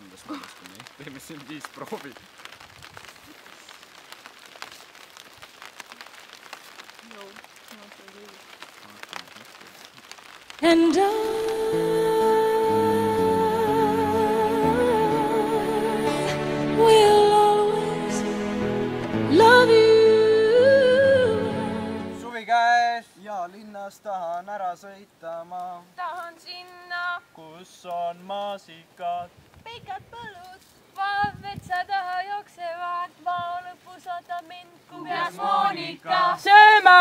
3. korrast kuni. Teeme siin 5 proovi. No, not really. And will always love you. Suvi käes ja linnas tahan ära sõita ma. Tahan sinna, Kus on maasikad? pikad põllud, vaavmetsa taha jooksevad, maa lõpus oota mind, kui peas Monika. sööma.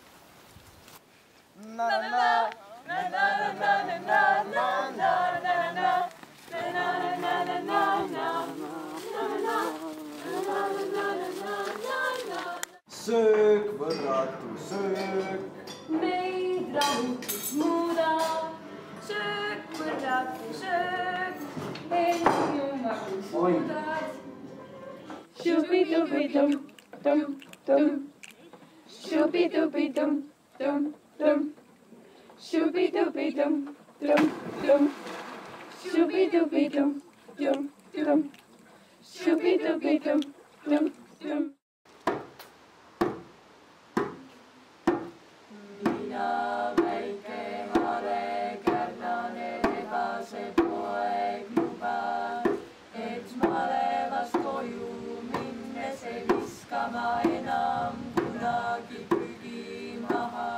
Söök, võrratu söök. Meid rahutus muudab, söök, võrratu söök, end jumalu suudad. Shubidubidum, dum, dum. Shubidubidum, dum, dum. Shubidubidum, dum, dum. Shubidubidum, dum, dum. Shubidubidum, dum, dum. Mina väike hare kärnane rebase poeg lubab, et malevast koju minnes ei viskama enam kunagi prügi maha.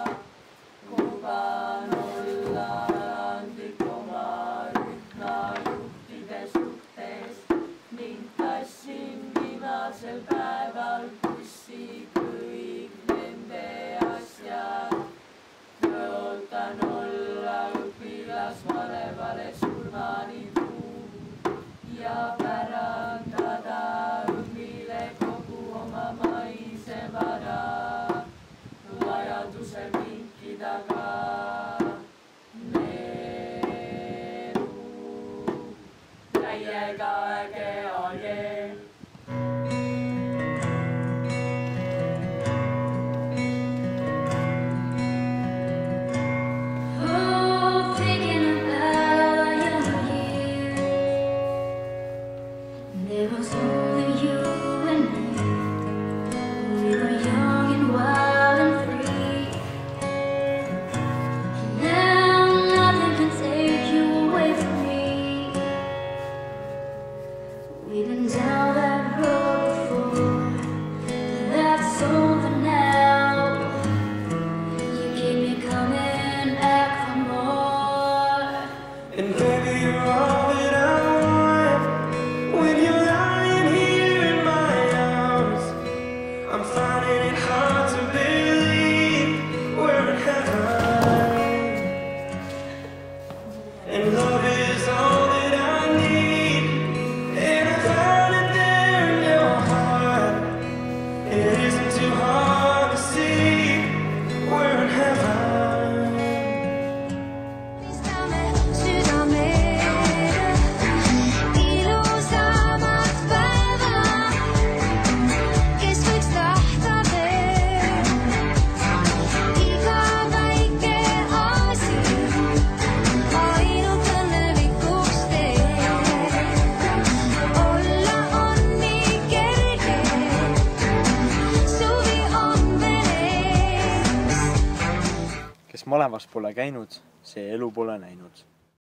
Luban olla andlik oma rühma juhtide suhtes ning tassin viimasel päeval bussi kõik nende asjad. Tõotan olla õpilas malevale surmani truu ja pärandada õmmile kogu oma maise vara. Vajadusel minkida ka meru. Täiega äge on jeel. There was only you and me. We were young and wild and free. Now nothing can take you away from me. We've been down that road before, but that's over now. You keep me coming back for more. And baby, you're all that I want. When you're lying here in my arms, I'm finding it hard to believe we're in heaven. And love is all that I need, and I found it there in your heart. It isn't too hard to see we're in heaven. Sydäme, ilusamat päeva, kes võiks tahta veel. Iga väike asi ainult õnnelikuks teeb. Olla on nii kerge, suvi on veel ees. Kes malevas pole käinud, see elu pole näinud.